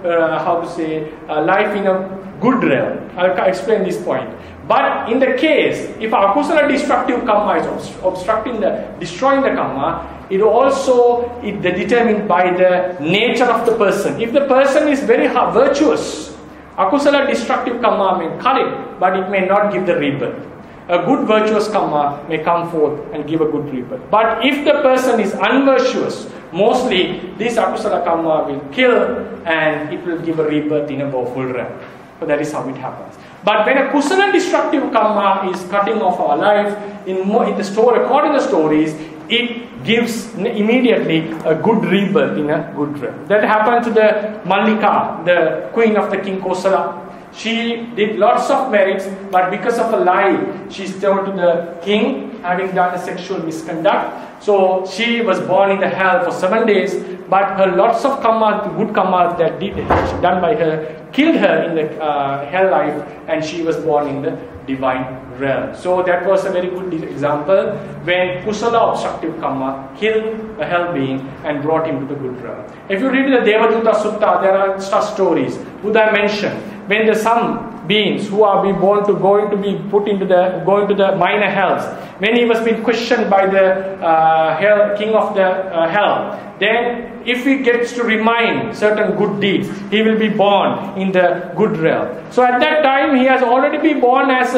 a life in a good realm. I'll explain this point. But in the case, if Akusala destructive Kamma is destroying the Kamma, it also is determined by the nature of the person. If the person is very virtuous, Akusala destructive Kamma may cut it, but it may not give the rebirth. A good virtuous Kamma may come forth and give a good rebirth. But if the person is unvirtuous, mostly this Akusala Kamma will kill and it will give a rebirth in a woeful realm. So that is how it happens. But when a Kusala destructive Kamma is cutting off our life, in the story, according to the stories, it gives immediately a good rebirth in a good realm. That happened to the Mallika, the queen of the king Kosala. She did lots of merits, but because of a lie, she told to the king, having done a sexual misconduct. So she was born in the hell for 7 days, but her lots of karma, good karma that done by her, killed her in the hell life, and she was born in the divine realm. So that was a very good example when Kusala obstructive karma killed a hell being and brought him to the good realm. If you read the Devaduta Sutta, there are such stories. Buddha mentioned when the some beings who are born to going to be put into the minor hells, when he was being questioned by the king of the hell, then if he gets to remind certain good deeds, he will be born in the good realm. So at that time he has already been born as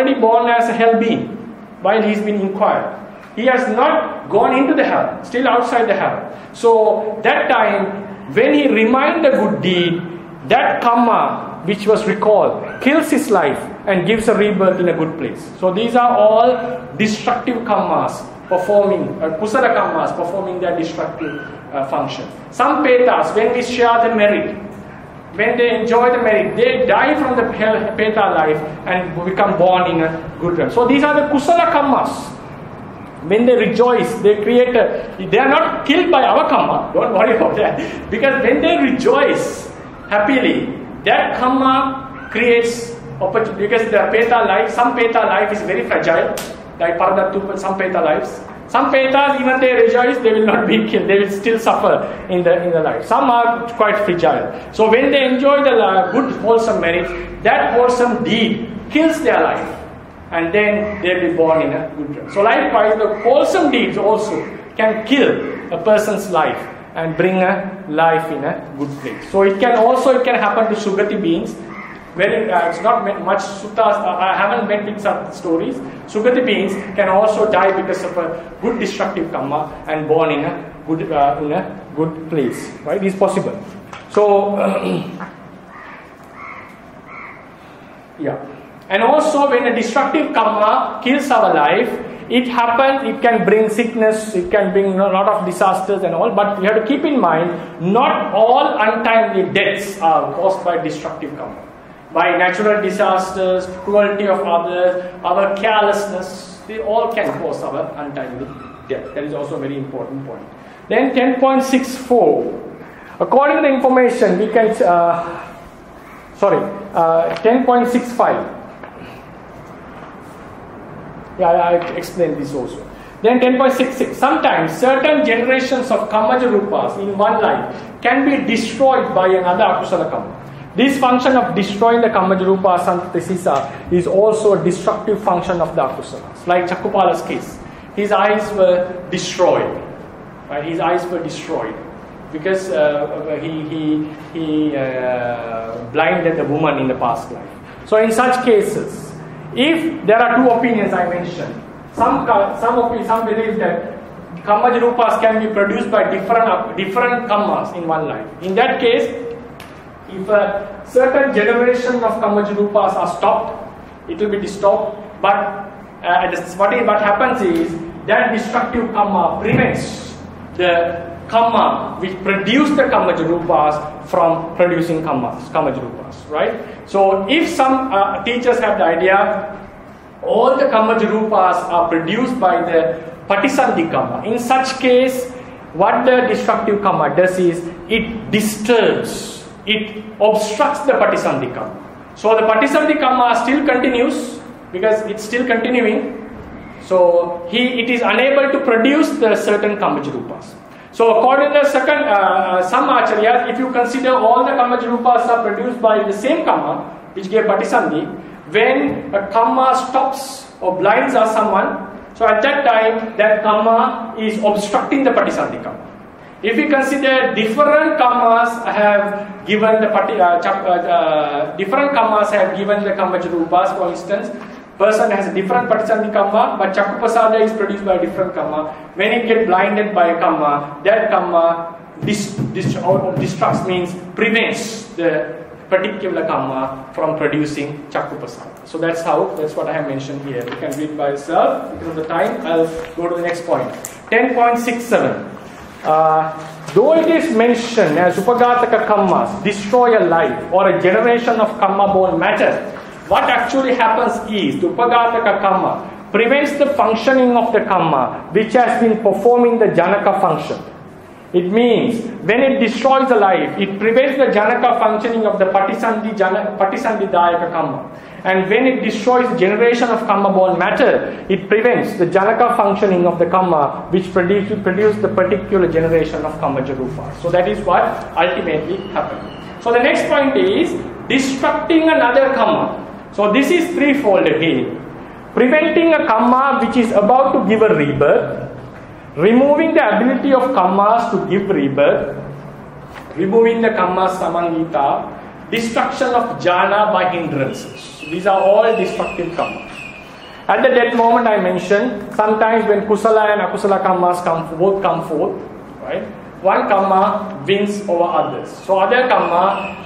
a hell being while he's been inquired. He has not gone into the hell, still outside the hell. So that time when he reminds the good deed, that karma which was recalled kills his life and gives a rebirth in a good place. So these are all destructive karmas performing, kusala karmas performing their destructive function. Some petas, when we share the merit, when they enjoy the merit, they die from the peta life and become born in a good realm. So these are the kusala karmas. When they rejoice, they create they are not killed by our karma, don't worry about that. Because when they rejoice happily, that karma creates opportunity. Because the peta life, some peta life is very fragile, like Paradattu, some peta lives. Some petas, even they rejoice, they will not be killed. They will still suffer in the life. Some are quite fragile. So when they enjoy the good wholesome merit, that wholesome deed kills their life, and then they will be born in a good realm. So likewise, the wholesome deeds also can kill a person's life and bring a life in a good place. So it can happen to Sugati beings. It's not much suttas. I haven't met with some stories. Sugati beings can also die because of a good destructive karma and born in a good place. Right? It is possible. So yeah. And also when a destructive karma kills our life, it happens, it can bring sickness, it can bring a lot of disasters and all, but we have to keep in mind, not all untimely deaths are caused by destructive karma. By natural disasters, cruelty of others, our carelessness, they all can cause our untimely death. That is also a very important point. Then 10.64. According to the information, we can, 10.65. Yeah, I explained this also. Then 10.66. Sometimes certain generations of Kamaja Rupas in one life can be destroyed by another Akusala Karma. This function of destroying the Kamajarupa Santasisa is also a destructive function of the Akusalas. Like Chakupala's case. His eyes were destroyed. Right? His eyes were destroyed. because he blinded the woman in the past life. So in such cases, if there are two opinions I mentioned, some believe that Kammajarupas can be produced by different kammas in one life. In that case, if a certain generation of Kammajarupas are stopped, it will be stopped. But what happens is that destructive kamma prevents the kamma which produce the Kammajarupas from producing Kammajarupas, right? So if some teachers have the idea, all the Kammajarupas are produced by the Patisandhi kamma. In such case, what the destructive kamma does is it disturbs, it obstructs the Patisandhi kamma. So the Patisandhi kamma still continues because it's still continuing. So it is unable to produce the certain Kammajarupas. So according to the second, some acharyas, if you consider all the Kammajarupas are produced by the same kamma, which gave Patisandhi, when a kamma stops or blinds someone, so at that time, that kamma is obstructing the Patisandhi kamma. If we consider different kammas have given the Kammajarupas, for instance, person has a different Patisandhi kamma, but Chakkuprasada is produced by a different kamma. When it gets blinded by a kamma, that kamma destructs, means prevents the particular kamma from producing Chakkuprasada. So that's what I have mentioned here. You can read by yourself. Because of the time, I'll go to the next point. 10.67. Though it is mentioned as Upagataka kammas destroy a life or a generation of kamma-born matter, what actually happens is the Upagataka kamma prevents the functioning of the kamma which has been performing the Janaka function. It means when it destroys a life, it prevents the Janaka functioning of the Patisandhi Dayaka kamma. And when it destroys the generation of kamma-born matter, it prevents the Janaka functioning of the kamma which produce the particular generation of Kammajarupa. So that is what ultimately happens. So the next point is destructing another kamma. So this is threefold again. Preventing a kamma which is about to give a rebirth, removing the ability of kammas to give rebirth, removing the kamma samangita, destruction of jhana by hindrances. These are all destructive kammas. At the death moment I mentioned, sometimes when kusala and akusala kammas both come forth, right? One kamma wins over others. So other kamma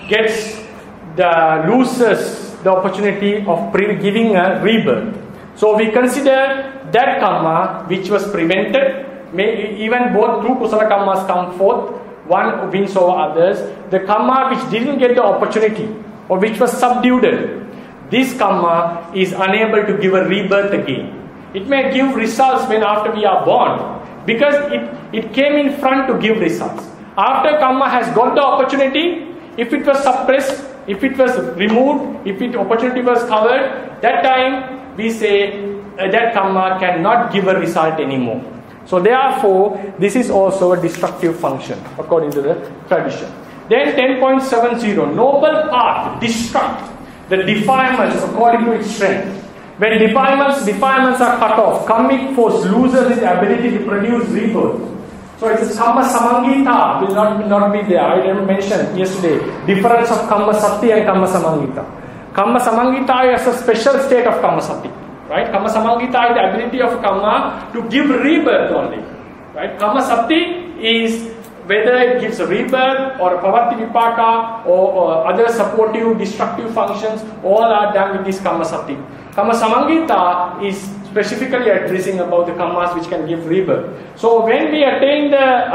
loses the opportunity of giving a rebirth. So we consider that kamma which was prevented, even both two kusala kammas come forth, one wins over others. The kamma which didn't get the opportunity or which was subdued, this kamma is unable to give a rebirth again. It may give results when after we are born because it came in front to give results. After kamma has got the opportunity, if it was suppressed, if it was removed, if opportunity was covered, that time we say that kamma cannot give a result anymore. So therefore, this is also a destructive function according to the tradition. Then 10.70, noble path destruct the defilements according to its strength. When defilements are cut off, karmic force loses its ability to produce rebirth. So it's kamma samangita will not be there. I didn't mention yesterday difference of kamma sati and kamma samangita. Kamma samangita is a special state of kamma sati. Right? Kamma samangita is the ability of kamma to give rebirth only. Right? Kamma sati is whether it gives a rebirth or a pavatti vipaka or other supportive destructive functions, all are done with this kamma sati. Kamma samangita is specifically addressing about the kammas which can give rebirth. So when we attain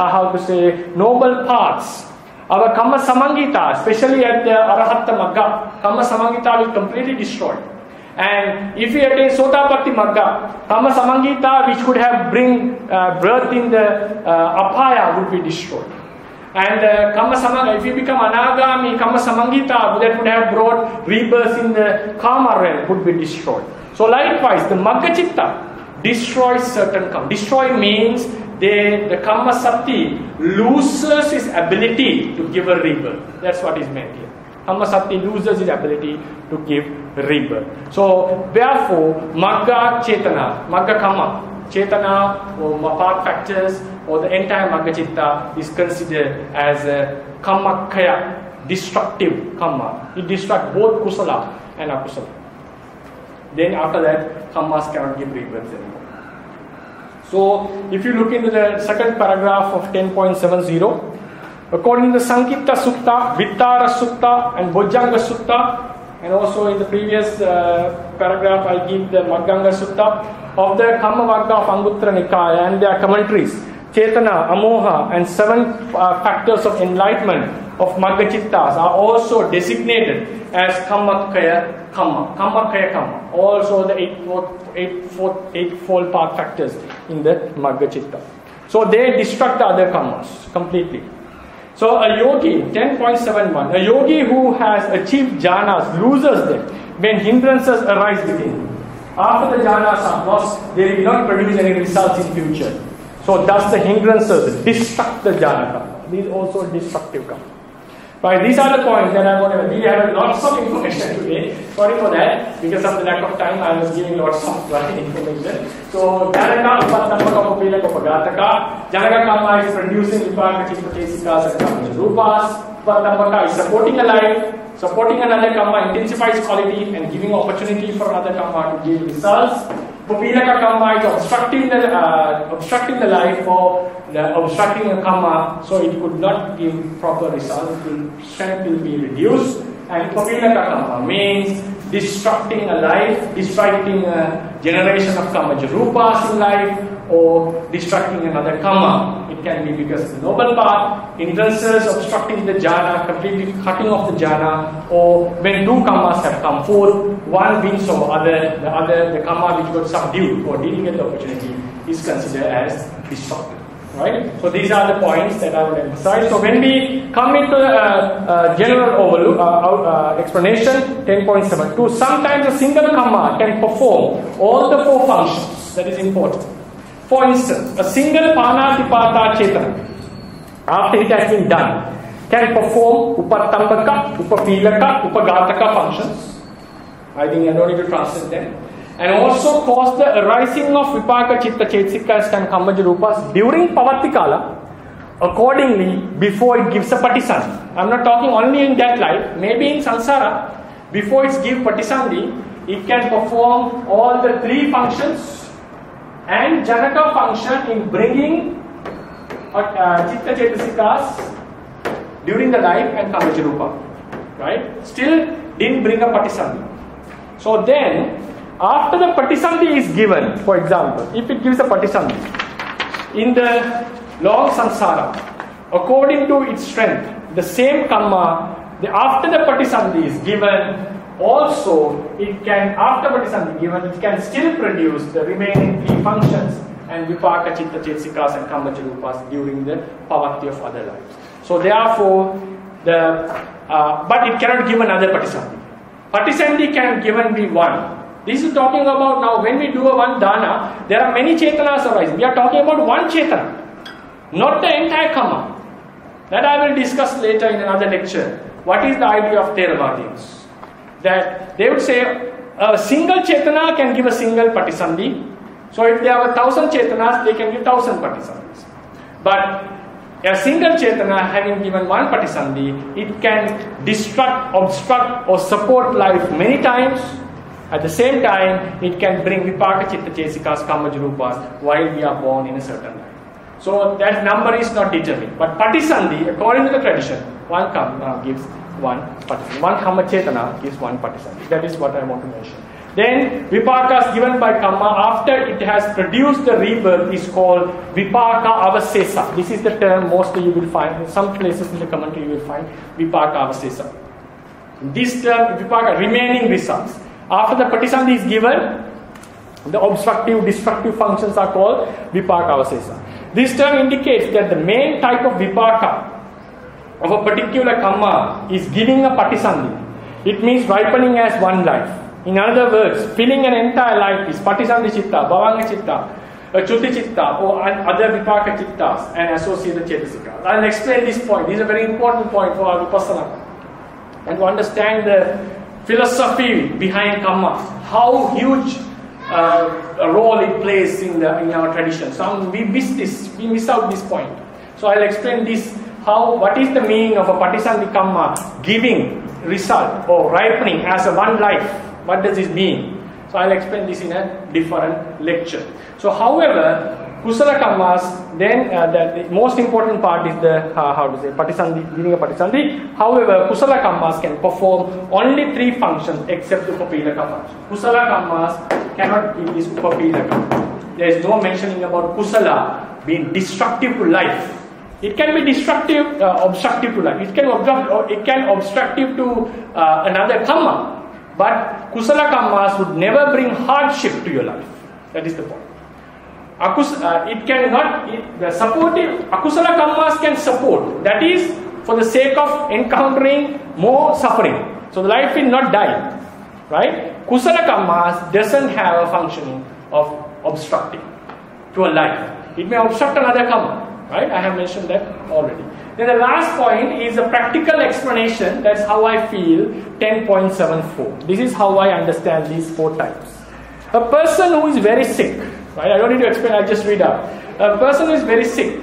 the noble paths, our kamma samangita, especially at the arahatta magga, kamma samangita will completely destroy. And if we attain Sotapatti Magga, kamma samangita which could have bring birth in the apaya would be destroyed. And kamma samangita, if we become anagami, kamma samangita that would have brought rebirth in the kama realm would be destroyed. So likewise, the Magga Chitta destroys certain kamma. Destroy means the kamma sati loses its ability to give a rebirth. That's what is meant here. Kamma sati loses its ability to give rebirth. So therefore, Magga Chetana, Magga Kamma, Chetana or path factors or the entire Magga Chitta is considered as a Kammakkhaya, destructive Kamma. It destructs both Kusala and Akusala. Then after that, Kammas cannot give rebirth anymore. So, if you look into the second paragraph of 10.70, according to the Sankipta Sutta, Vittara Sutta and Bojjhanga Sutta, and also in the previous paragraph I give the Magganga Sutta of the Kammavagga of Anguttara Nikaya and their commentaries, Chetana, Amoha and 7 factors of enlightenment of Magga Chittas are also designated as Kammakkhaya Kamma, Kammakkhaya Kamma, also the eightfold path factors in the Magga Chitta. So they destruct the other Kammas completely. So a yogi, 10.71, a yogi who has achieved jhanas loses them when hindrances arise within him. After the jhanas are lost, they will not produce any results in future. So thus the hindrances destruct the jhana karma. These also destructive karma. Right, these are the points that I want to. We have lots of information today. Sorry for that. Because of the lack of time, I was giving lots of information. So, Janaka, Upattambaka, Upilaka, Upagataka. Janaka Kamma is producing Vipaka, Chitta, Chesikas, and Kamma Rupas. Upattambaka is supporting a life, supporting another Kamma, intensifies quality, and giving opportunity for another Kamma to give results. Upilaka Kamma is obstructing the life for obstructing a Kamma, so it could not give proper results. Strength will be reduced. And Upilaka Kamma means destructing a life, destructing a generation of Kamma Rupas in life, or destructing another Kamma. It can be because of the noble path, hindrances obstructing the jhana, completely cutting off the jhana, or when 2 Kammas have come forth, one wins over the Kamma which got subdued or didn't get the opportunity is considered as destructive. Right? So these are the points that I would emphasize. So when we come into general overview, explanation, 10.72, sometimes a single Kamma can perform all the 4 functions. That is important. For instance, a single Panatipata Chetana, after it has been done, can perform Upattambaka, Upapilaka, Upagataka functions. I think I don't need to translate them. And also cause the arising of Vipaka, Chitta, Chesikas and Kamma Rupas during Pavattikala, accordingly, before it gives a Patisandhi. I am not talking only in that life, maybe in Samsara, before it gives Patisandhi, it can perform all the 3 functions and Janaka function in bringing Chitta Chetasikas during the life and Kamma Rupa. Right? Still didn't bring a Patisandhi. So then, after the Patisandhi is given, for example, if it gives a Patisandhi in the long samsara, according to its strength, the same Kamma, after the Patisandhi is given, also it can, after Patisandhi given, it can still produce the remaining 3 functions and Vipaka, Chitta, Chesikas and Kamma Rupas during the Pavatti of other lives. So therefore, but it cannot give another Patisandhi. Patisandhi can given be 1. This is talking about now when we do a 1 dana, there are many Chetanas arising. We are talking about 1 Chetana, not the entire Kamma. That I will discuss later in another lecture. What is the idea of Theravadians? That they would say a single Chetana can give a single Patisandhi. So if they have 1,000 Chetanas, they can give 1,000 Patisandhis. But a single Chetana having given 1 Patisandhi, it can destruct, obstruct or support life many times. At the same time, it can bring Vipaka, Chitta, Chesikas, Kamma Rupas while we are born in a certain life. So that number is not determined. But Patisandhi, according to the tradition, 1 Kamma gives 1 Patisandhi. 1 Kamma Chetana gives 1 Patisandhi. That is what I want to mention. Then Vipakas given by Kamma after it has produced the rebirth is called Vipaka Avasesa. This is the term mostly you will find. In some places in the commentary you will find Vipaka Avasesa. This term, Vipaka, remaining results. After the Patisandhi is given, the obstructive, destructive functions are called Vipaka Avasesa. This term indicates that the main type of Vipaka of a particular Kamma is giving a Patisandhi. It means ripening as 1 life. In other words, filling an entire life is Patisandhi Chitta, Bhavanga Chitta, Chuti Chitta, or other Vipaka Chittas and associated Chetasikas. I will explain this point. This is a very important point for our Vipassana. And to understand the philosophy behind Kamma, how huge role it plays in our tradition. So we miss out this point. So I'll explain this, what is the meaning of a Patisandhi Kamma giving result or ripening as a one life. What does this mean? So I'll explain this in a different lecture. So however, Kusala Kammas, then the most important part is the, Patisandhi, giving a Patisandhi. However, Kusala Kammas can perform only 3 functions except the Upapilaka function. Kusala Kammas cannot give this Upapilaka. There is no mentioning about Kusala being destructive to life. It can be destructive, obstructive to life. It can obstructive to another Kamma. But Kusala Kammas would never bring hardship to your life. That is the point. It cannot, the supportive, Akusala Kammas can support. That is for the sake of encountering more suffering. So the life will not die. Right? Kusala Kammas doesn't have a functioning of obstructing to a life. It may obstruct another Kamma. Right? I have mentioned that already. Then the last point is a practical explanation. That's how I feel 10.74. This is how I understand these 4 types. A person who is very sick, right? I don't need to explain, I'll just read out. A person who is very sick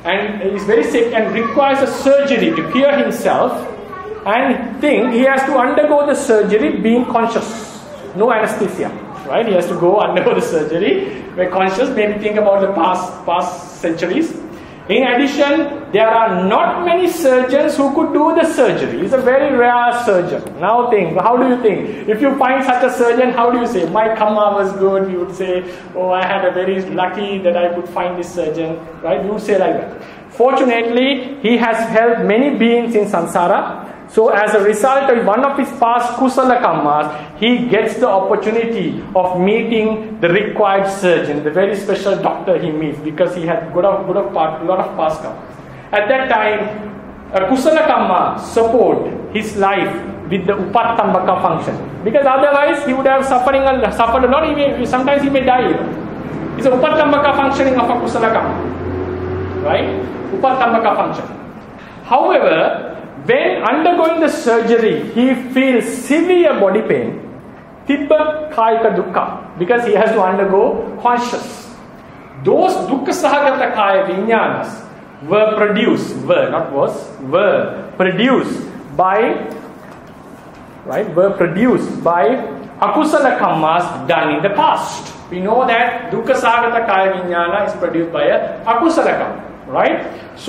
and requires a surgery to cure himself and think he has to undergo the surgery being conscious. No anesthesia. Right? He has to go undergo the surgery, be conscious, maybe think about the past centuries. In addition, there are not many surgeons who could do the surgery. He's a very rare surgeon. Now think, how do you think? If you find such a surgeon, how do you say? My Kamma was good. You would say, oh, I had a very lucky that I could find this surgeon. Right? You would say like that. Fortunately, he has helped many beings in samsara. So as a result of one of his past Kusala Kammas, he gets the opportunity of meeting the required surgeon, the very special doctor he meets, because he had a lot of past Kammas. At that time, Kusala Kamma support his life with the Upattambaka function. Because otherwise he would have suffered a lot, sometimes he may die. It's a Upattambaka functioning of a Kusala Kamma. Right? Upattambaka function. However, when undergoing the surgery, he feels severe body pain, tibba kayika dukkha, because he has to undergo conscious. Those dukkha sahagata kaya vinyanas were produced by akusala kammas done in the past. We know that dukkha sahagata kaya vinyana is produced by a akusala kamma, right?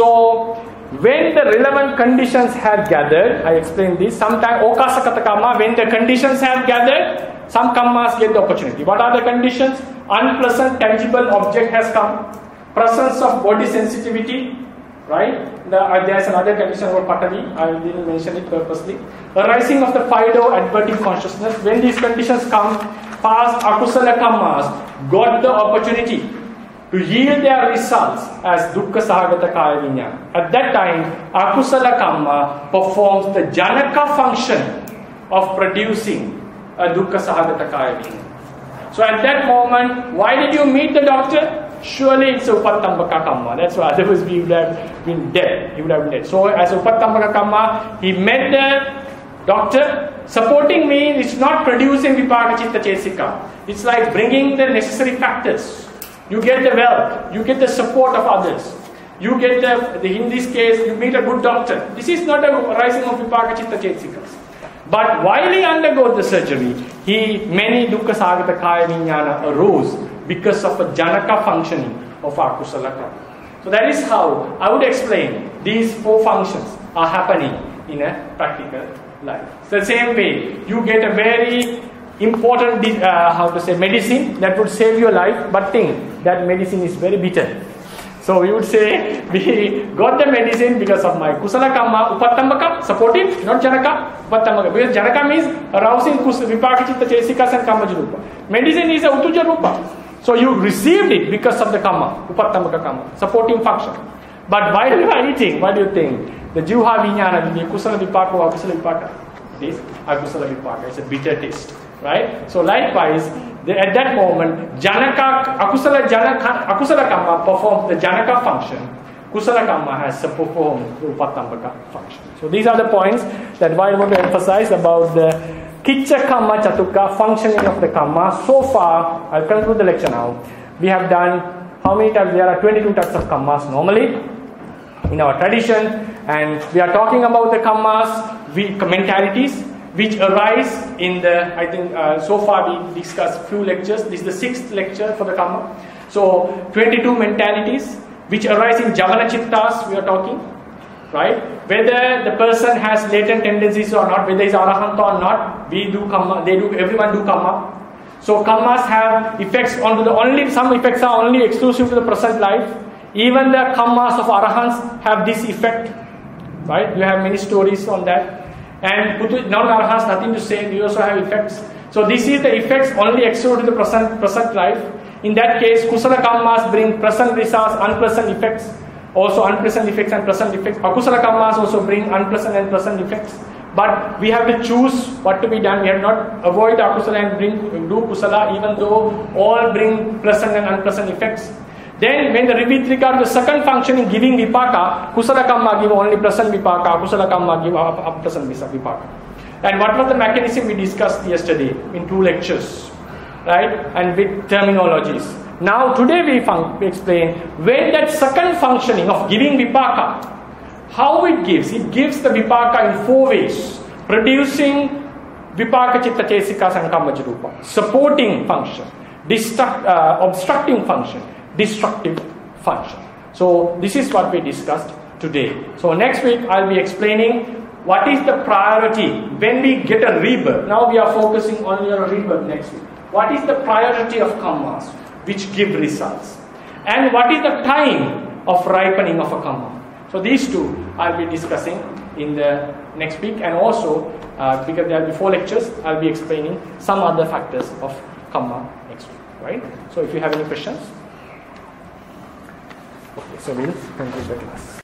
So when the relevant conditions have gathered, I explained this, sometimes okasakata kamma, when the conditions have gathered, some kammas get the opportunity. What are the conditions? Unpleasant tangible object has come, presence of body sensitivity, right? There's another condition about Patavi, I didn't mention it purposely. Arising of the Fido adverting consciousness. When these conditions come, past akusala kammas got the opportunity to yield their results as dukkha sahagata kaya vinyana. At that time, akusala kamma performs the janaka function of producing a dukkha sahagata kaya vinyana. So at that moment, why did you meet the doctor? Surely it's a upattambaka kamma. That's why otherwise we would have been dead. He would have been dead. So as a upattambaka kamma, he met the doctor. Supporting means it's not producing vipaka chitta chesika. It's like bringing the necessary factors. You get the wealth, you get the support of others. You get in this case, you meet a good doctor. This is not a rising of vipaka chitta chesikas. But while he undergoes the surgery, many dukkha sagata kaya vinyana arose because of a janaka functioning of akusala karma. So that is how I would explain these 4 functions are happening in a practical life. So the same way, you get a very important medicine that would save your life, but think that medicine is very bitter. So you would say, we got the medicine because of my kusala kamma, upattambaka, supportive, not janaka, upattambaka. Because janaka means arousing vipaka chitta chesikas and kammaja rupa. Medicine is a utuja rupa. So you received it because of the kamma, upattambaka kamma, supporting function. But while you are eating, what do you think? The jiva vinyana, the kusala vipaka or akusala vipaka? It is akusala vipaka. It's a bitter taste. Right? So likewise, at that moment, akusala kamma performs the janaka function. Kusala kamma has performed the upattambaka function. So these are the points that I want to emphasize about the Kiccha Kamma Chatukka, functioning of the Kamma. So far, I'll conclude the lecture now. We have done how many types? There are 22 types of Kammas normally in our tradition, and we are talking about the Kammas, mentalities which arise in the, I think so far we discussed few lectures. This is the 6th lecture for the Kamma. So 22 mentalities which arise in Javana Chittas we are talking, right? Whether the person has latent tendencies or not, whether he is Arahanta or not, we do Kamma, everyone do Kamma. So Kammas have effects onto some effects are only exclusive to the present life. Even the Kammas of Arahants have this effect, right? You have many stories on that. And non-Arahants, nothing to say, we also have effects. So this is the effects only exclusive to the present life. In that case, Kusala Kammas bring present results, unpleasant effects, also unpleasant effects and pleasant effects. Akusala Kammas also bring unpleasant and pleasant effects. But we have to choose what to be done. We have not avoid Akusala and do Kusala, even though all bring pleasant and unpleasant effects. Then, with regard to the second function in giving vipaka, Kusala Kamma give only pleasant vipaka, Akusala Kamma give unpleasant vipaka. And what was the mechanism we discussed yesterday in 2 lectures, right? And with terminologies. Now, today we explain when that second functioning of giving vipaka, how it gives the vipaka in 4 ways: producing vipaka chitta chesikas and kammaja rupa, supporting function, obstructing function, destructive function. So this is what we discussed today. So next week I'll be explaining what is the priority when we get a rebirth. Now we are focusing only on a rebirth next week. What is the priority of kammas which give results? And what is the time of ripening of a kamma? So these 2 I'll be discussing in the next week, and also because there will be 4 lectures, I'll be explaining some other factors of kamma next week, right? So if you have any questions. Okay, so we'll conclude the class.